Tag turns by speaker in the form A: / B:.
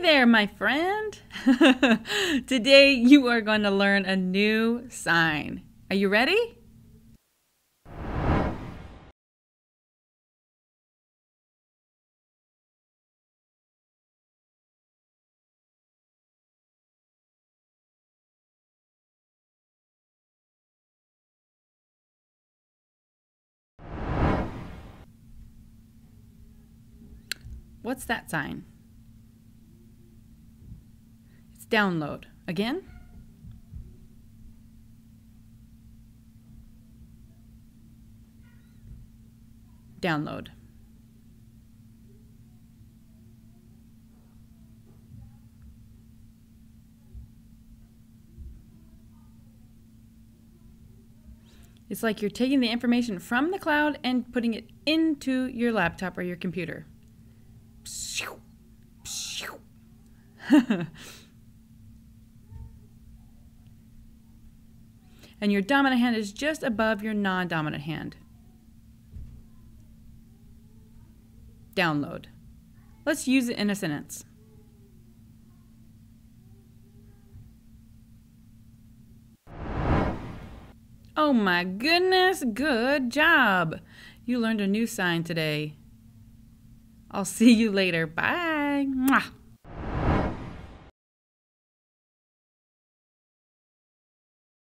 A: there, my friend. Today you are going to learn a new sign. Are you ready? What's that sign? It's download. Again? Download. It's like you're taking the information from the cloud and putting it into your laptop or your computer. And your dominant hand is just above your non-dominant hand. Download. Let's use it in a sentence. Oh my goodness, good job! You learned a new sign today. I'll see you later. Bye! Mwah.